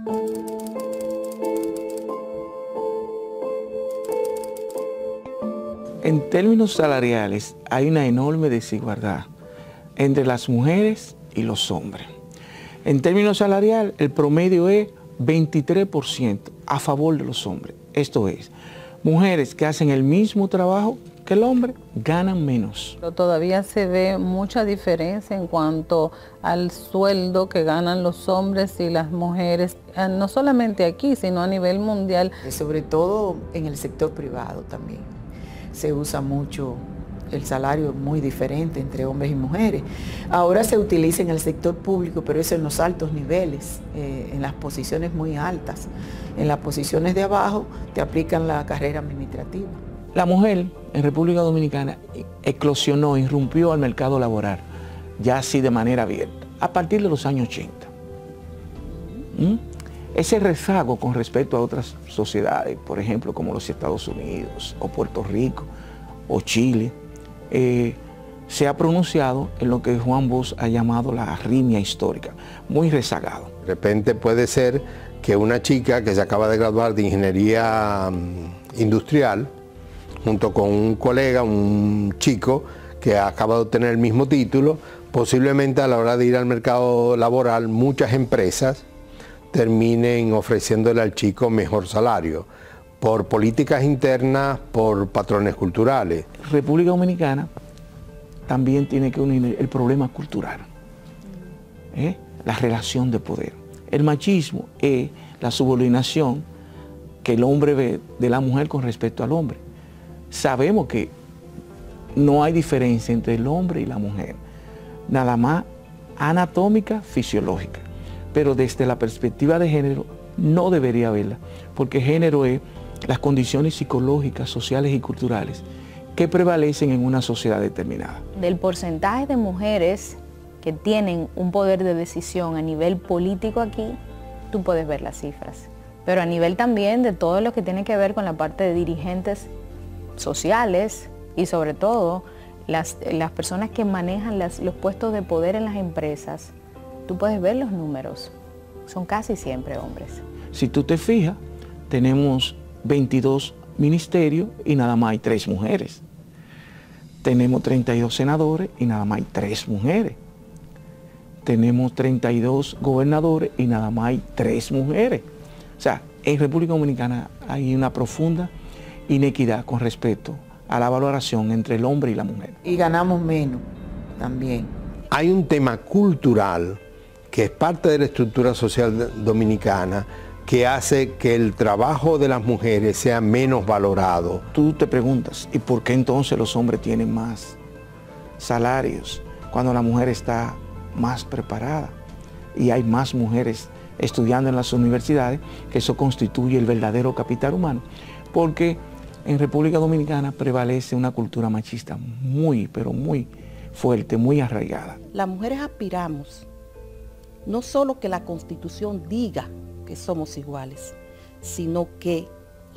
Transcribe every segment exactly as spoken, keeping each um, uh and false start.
En términos salariales hay una enorme desigualdad entre las mujeres y los hombres. En términos salariales el promedio es veintitrés por ciento a favor de los hombres. Esto es, mujeres que hacen el mismo trabajo que el hombre ganan menos. Pero todavía se ve mucha diferencia en cuanto al sueldo que ganan los hombres y las mujeres, no solamente aquí, sino a nivel mundial. Sobre todo en el sector privado también. Se usa mucho el salario muy diferente entre hombres y mujeres. Ahora se utiliza en el sector público, pero es en los altos niveles, eh, en las posiciones muy altas. En las posiciones de abajo te aplican la carrera administrativa. La mujer en República Dominicana eclosionó, irrumpió al mercado laboral, ya así de manera abierta, a partir de los años ochenta. ¿Mm? Ese rezago con respecto a otras sociedades, por ejemplo, como los Estados Unidos, o Puerto Rico, o Chile, eh, se ha pronunciado en lo que Juan Bosch ha llamado la arritmia histórica, muy rezagado. De repente puede ser que una chica que se acaba de graduar de ingeniería um, industrial, junto con un colega, un chico que acaba de obtener el mismo título, posiblemente a la hora de ir al mercado laboral muchas empresas terminen ofreciéndole al chico mejor salario, por políticas internas, por patrones culturales. República Dominicana también tiene que unir el problema cultural, ¿eh? La relación de poder. El machismo es la subordinación que el hombre ve de la mujer con respecto al hombre. Sabemos que no hay diferencia entre el hombre y la mujer, nada más anatómica, fisiológica. Pero desde la perspectiva de género no debería haberla, porque género es las condiciones psicológicas, sociales y culturales que prevalecen en una sociedad determinada. Del porcentaje de mujeres que tienen un poder de decisión a nivel político aquí, tú puedes ver las cifras. Pero a nivel también de todo lo que tiene que ver con la parte de dirigentes sociales y sobre todo las, las personas que manejan las, los puestos de poder en las empresas, tú puedes ver los números, son casi siempre hombres. Si tú te fijas, tenemos veintidós ministerios y nada más hay tres mujeres. Tenemos treinta y dos senadores y nada más hay tres mujeres. Tenemos treinta y dos gobernadores y nada más hay tres mujeres. O sea, en República Dominicana hay una profunda inequidad con respecto a la valoración entre el hombre y la mujer. Y ganamos menos también. Hay un tema cultural que es parte de la estructura social dominicana que hace que el trabajo de las mujeres sea menos valorado. Tú te preguntas, ¿y por qué entonces los hombres tienen más salarios cuando la mujer está más preparada? Y hay más mujeres estudiando en las universidades, que eso constituye el verdadero capital humano. Porque en República Dominicana prevalece una cultura machista muy, pero muy fuerte, muy arraigada. Las mujeres aspiramos no solo que la Constitución diga que somos iguales, sino que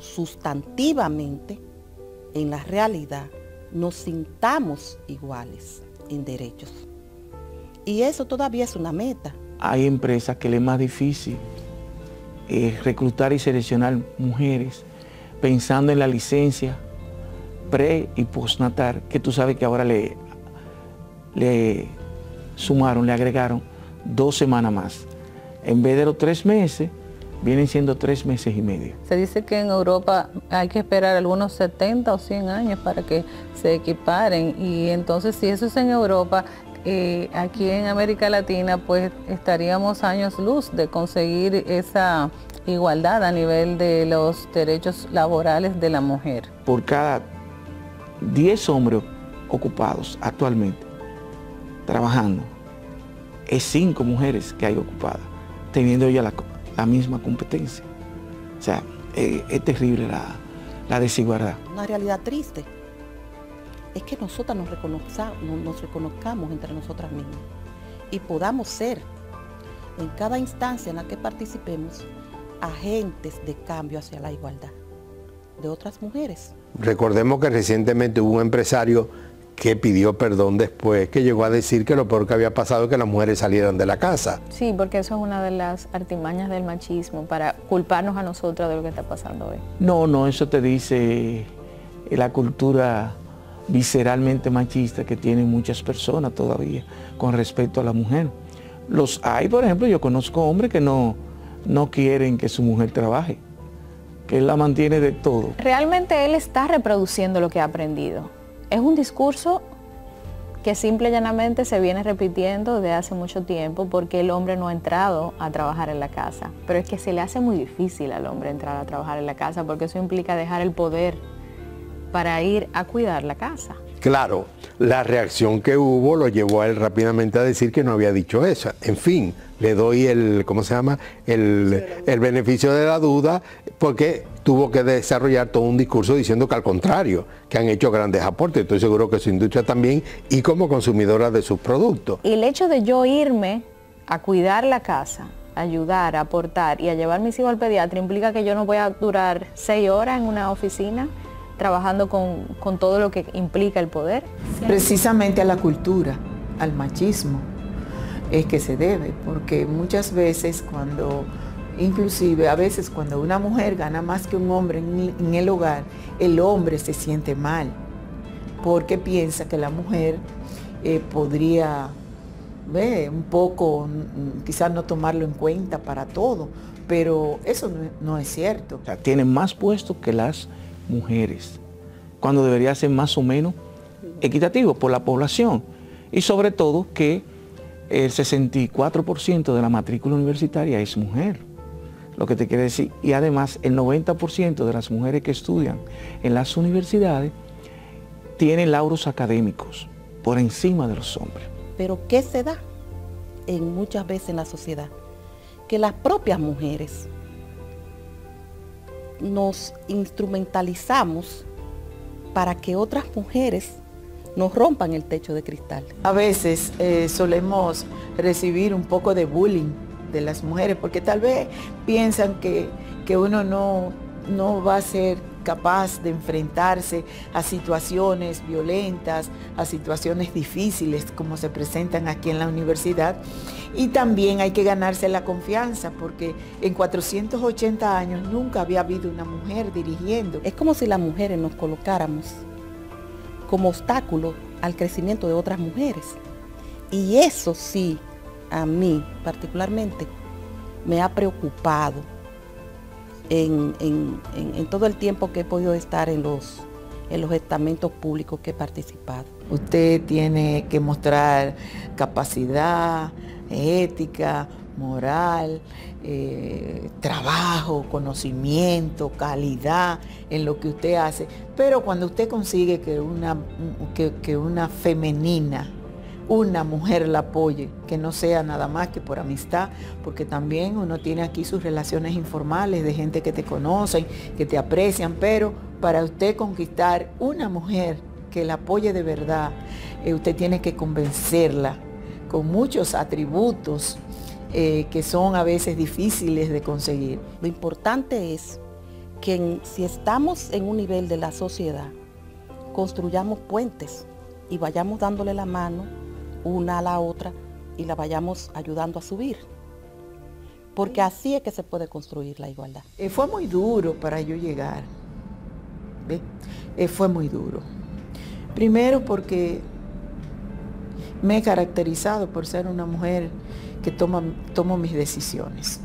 sustantivamente, en la realidad, nos sintamos iguales en derechos. Y eso todavía es una meta. Hay empresas que les es más difícil eh, reclutar y seleccionar mujeres pensando en la licencia pre y postnatal, que tú sabes que ahora le, le sumaron, le agregaron dos semanas más. En vez de los tres meses, vienen siendo tres meses y medio. Se dice que en Europa hay que esperar algunos setenta o cien años para que se equiparen, y entonces si eso es en Europa, eh, aquí en América Latina pues estaríamos años luz de conseguir esa igualdad a nivel de los derechos laborales de la mujer. Por cada diez hombres ocupados actualmente, trabajando, es cinco mujeres que hay ocupadas, teniendo ella la, la misma competencia. O sea, eh, es terrible la, la desigualdad. Una realidad triste es que nosotras nos reconozcamos, nos reconozcamos entre nosotras mismas y podamos ser, en cada instancia en la que participemos, agentes de cambio hacia la igualdad de otras mujeres. Recordemos que recientemente hubo un empresario que pidió perdón después, que llegó a decir que lo peor que había pasado es que las mujeres salieran de la casa. Sí, porque eso es una de las artimañas del machismo, para culparnos a nosotros de lo que está pasando hoy. No, no, eso te dice la cultura visceralmente machista que tienen muchas personas todavía con respecto a la mujer. Los hay, por ejemplo, yo conozco hombres que no, no quieren que su mujer trabaje, que él la mantiene de todo. Realmente él está reproduciendo lo que ha aprendido. Es un discurso que simple y llanamente se viene repitiendo desde hace mucho tiempo porque el hombre no ha entrado a trabajar en la casa. Pero es que se le hace muy difícil al hombre entrar a trabajar en la casa porque eso implica dejar el poder para ir a cuidar la casa. Claro, la reacción que hubo lo llevó a él rápidamente a decir que no había dicho eso. En fin, le doy el, ¿cómo se llama? El, el beneficio de la duda, porque tuvo que desarrollar todo un discurso diciendo que al contrario, que han hecho grandes aportes. Estoy seguro que su industria también, y como consumidora de sus productos. Y el hecho de yo irme a cuidar la casa, a ayudar, a aportar y a llevar a mis hijos al pediatra implica que yo no voy a durar seis horas en una oficina trabajando con, con todo lo que implica el poder. Precisamente a la cultura, al machismo, es que se debe, porque muchas veces cuando, inclusive a veces cuando una mujer gana más que un hombre en, en el hogar, el hombre se siente mal, porque piensa que la mujer eh, podría, ve, un poco, quizás no tomarlo en cuenta para todo, pero eso no, no es cierto. O sea, tienen más puestos que las mujeres, cuando debería ser más o menos equitativo por la población, y sobre todo que el sesenta y cuatro por ciento de la matrícula universitaria es mujer, lo que te quiere decir, y además el noventa por ciento de las mujeres que estudian en las universidades tienen lauros académicos por encima de los hombres. Pero ¿qué se da en muchas veces en la sociedad? Que las propias mujeres nos instrumentalizamos para que otras mujeres nos rompan el techo de cristal. A veces eh, solemos recibir un poco de bullying de las mujeres porque tal vez piensan que, que uno no, no va a ser capaz de enfrentarse a situaciones violentas, a situaciones difíciles como se presentan aquí en la universidad. Y también hay que ganarse la confianza porque en cuatrocientos ochenta años nunca había habido una mujer dirigiendo. Es como si las mujeres nos colocáramos como obstáculo al crecimiento de otras mujeres. Y eso sí, a mí particularmente, me ha preocupado en, en, en, en todo el tiempo que he podido estar en los, en los estamentos públicos que he participado. Usted tiene que mostrar capacidad, ética, moral, eh, trabajo, conocimiento, calidad en lo que usted hace. Pero cuando usted consigue que una, que, que una femenina, una mujer la apoye, que no sea nada más que por amistad, porque también uno tiene aquí sus relaciones informales de gente que te conocen, que te aprecian, pero para usted conquistar una mujer que la apoye de verdad, eh, usted tiene que convencerla con muchos atributos eh, que son a veces difíciles de conseguir. Lo importante es que en, si estamos en un nivel de la sociedad, construyamos puentes y vayamos dándole la mano una a la otra y la vayamos ayudando a subir. Porque así es que se puede construir la igualdad. Eh, fue muy duro para yo llegar. ¿Ve? Eh, fue muy duro. Primero porque me he caracterizado por ser una mujer que toma, tomo mis decisiones.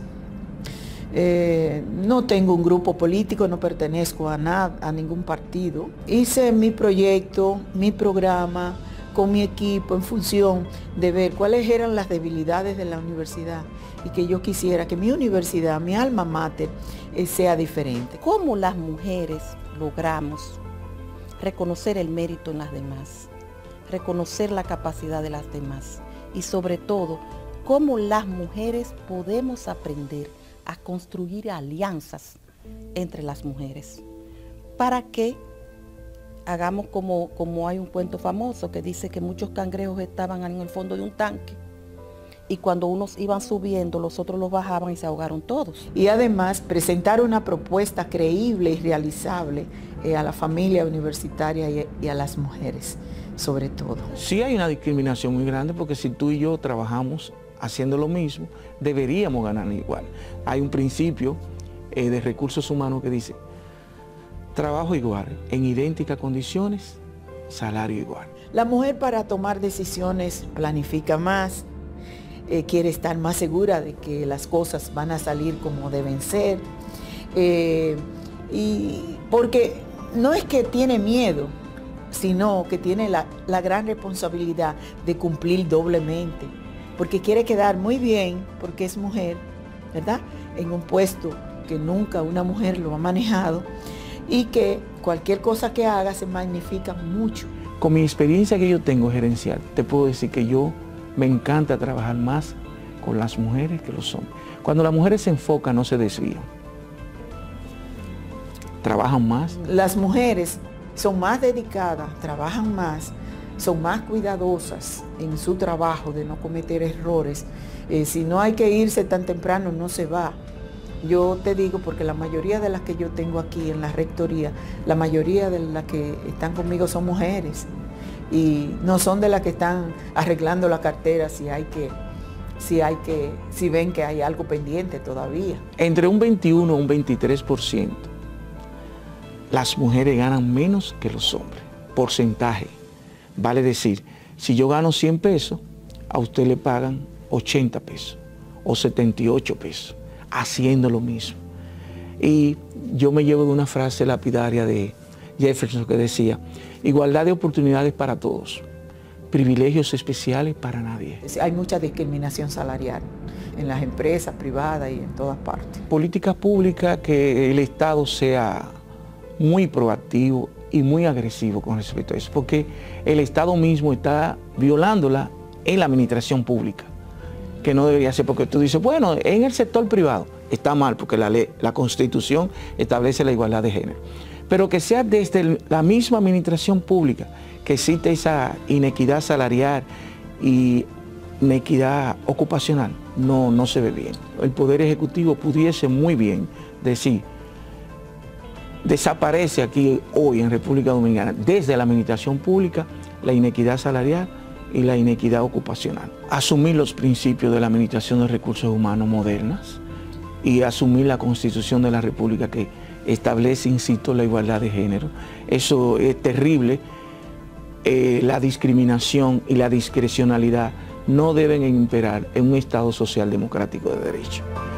Eh, no tengo un grupo político, no pertenezco a, nada, a ningún partido. Hice mi proyecto, mi programa, con mi equipo en función de ver cuáles eran las debilidades de la universidad y que yo quisiera que mi universidad, mi alma mater, eh, sea diferente. ¿Cómo las mujeres logramos reconocer el mérito en las demás, reconocer la capacidad de las demás y sobre todo, cómo las mujeres podemos aprender a construir alianzas entre las mujeres para que hagamos como, como hay un cuento famoso que dice que muchos cangrejos estaban en el fondo de un tanque y cuando unos iban subiendo, los otros los bajaban y se ahogaron todos. Y además presentar una propuesta creíble y realizable eh, a la familia universitaria y, y a las mujeres. sobre todo. Sí hay una discriminación muy grande porque si tú y yo trabajamos haciendo lo mismo, deberíamos ganar igual. Hay un principio eh, de recursos humanos que dice, trabajo igual, en idénticas condiciones, salario igual. La mujer para tomar decisiones planifica más, eh, quiere estar más segura de que las cosas van a salir como deben ser, eh, y porque no es que tiene miedo, sino que tiene la, la gran responsabilidad de cumplir doblemente, porque quiere quedar muy bien, porque es mujer, ¿verdad? En un puesto que nunca una mujer lo ha manejado y que cualquier cosa que haga se magnifica mucho. Con mi experiencia que yo tengo gerencial, te puedo decir que yo me encanta trabajar más con las mujeres que los hombres. Cuando las mujeres se enfocan, no se desvían. Trabajan más. Las mujeres son más dedicadas, trabajan más, son más cuidadosas en su trabajo de no cometer errores. Eh, si no hay que irse tan temprano, no se va. Yo te digo porque la mayoría de las que yo tengo aquí en la rectoría, la mayoría de las que están conmigo son mujeres y no son de las que están arreglando la cartera si hay que, si hay que, si ven que hay algo pendiente todavía. Entre un veintiuno y un veintitrés por ciento las mujeres ganan menos que los hombres, porcentaje. Vale decir, si yo gano cien pesos, a usted le pagan ochenta pesos o setenta y ocho pesos. Haciendo lo mismo. Y yo me llevo de una frase lapidaria de Jefferson que decía, igualdad de oportunidades para todos, privilegios especiales para nadie. Hay mucha discriminación salarial en las empresas privadas y en todas partes. Políticas públicas que el Estado sea muy proactivo y muy agresivo con respecto a eso, porque el Estado mismo está violándola en la administración pública, que no debería ser, porque tú dices, bueno, en el sector privado está mal, porque la ley, la Constitución establece la igualdad de género, pero que sea desde la misma administración pública que existe esa inequidad salarial y inequidad ocupacional, no, no se ve bien. El Poder Ejecutivo pudiese muy bien decir, desaparece aquí hoy en República Dominicana, desde la administración pública, la inequidad salarial y la inequidad ocupacional. Asumir los principios de la Administración de Recursos Humanos modernas y asumir la Constitución de la República que establece, insisto, la igualdad de género. Eso es terrible. Eh, la discriminación y la discrecionalidad no deben imperar en un Estado social democrático de derecho.